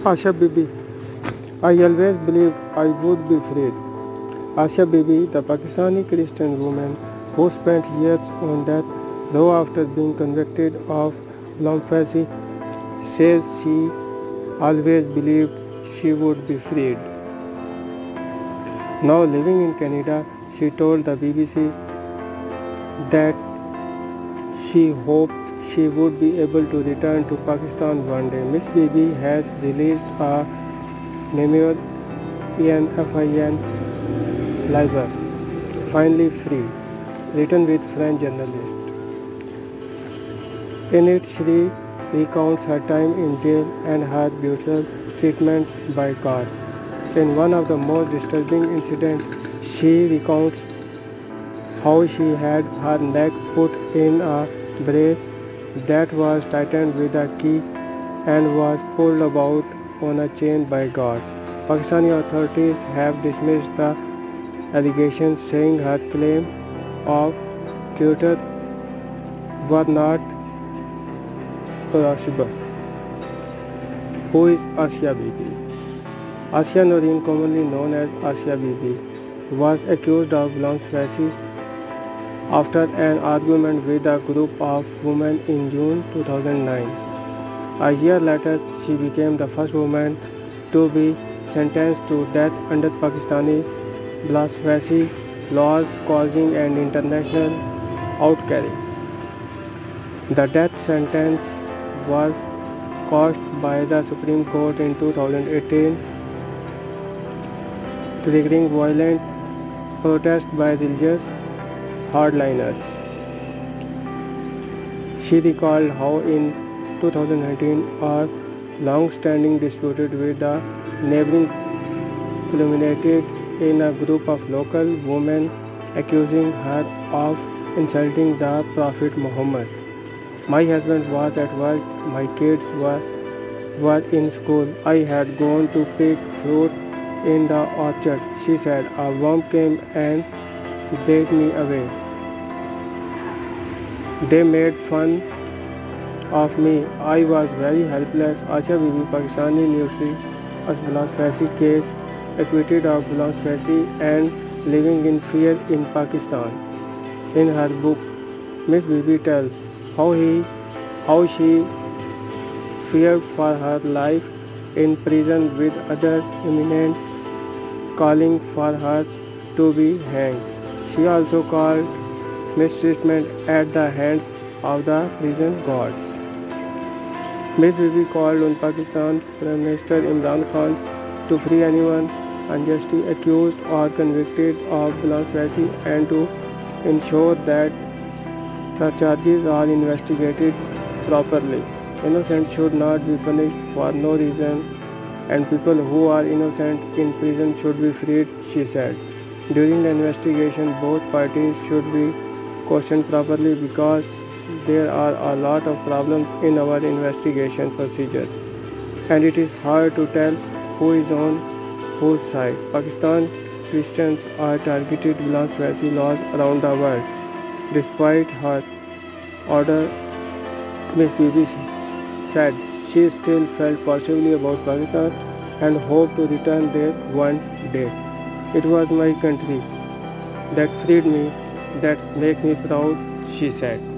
Asha Bibi, I always believed I would be freed. Asha Bibi, the Pakistani Christian woman who spent years on death row after being convicted of blasphemy, says she always believed she would be freed. Now living in Canada, she told the BBC that she hoped she would be able to return to Pakistan one day. Miss Bibi has released a memoir in FIN Liber, Finally Free, written with French journalist. In it, she recounts her time in jail and her brutal treatment by guards. In one of the most disturbing incidents, she recounts how she had her neck put in a brace that was tightened with a key and was pulled about on a chain by guards. Pakistani authorities have dismissed the allegations, saying her claim of torture were not plausible. Who is Asha Bibi? Asha Noreen, commonly known as Asha Bibi, was accused of blasphemy after an argument with a group of women in June 2009. A year later, she became the first woman to be sentenced to death under Pakistani blasphemy laws, causing an international outcry. The death sentence was quashed by the Supreme Court in 2018, triggering violent protest by religious hardliners. She recalled how in 2019 a long-standing dispute with the neighboring culminated in a group of local women accusing her of insulting the Prophet Muhammad. My husband was at work, my kids were in school. I had gone to pick fruit in the orchard, she said. A worm came and dragged me away. They made fun of me. I was very helpless. Asha Bibi, Pakistani notorious blasphemy case, acquitted of blasphemy and living in fear in Pakistan. In her book, Miss Bibi tells how she feared for her life in prison, with other eminents calling for her to be hanged. She also called mistreatment at the hands of the prison guards. Miss Bibi called on Pakistan's Prime Minister Imran Khan to free anyone unjustly accused or convicted of blasphemy and to ensure that the charges are investigated properly. Innocents should not be punished for no reason, and people who are innocent in prison should be freed, she said. During the investigation, both parties should be questioned properly because there are a lot of problems in our investigation procedure, and it is hard to tell who is on whose side. Pakistan Christians are targeted blasphemy laws around the world. Despite her order, Miss Bibi said she still felt positively about Pakistan and hoped to return there one day. It was my country that freed me, that makes me proud, she said.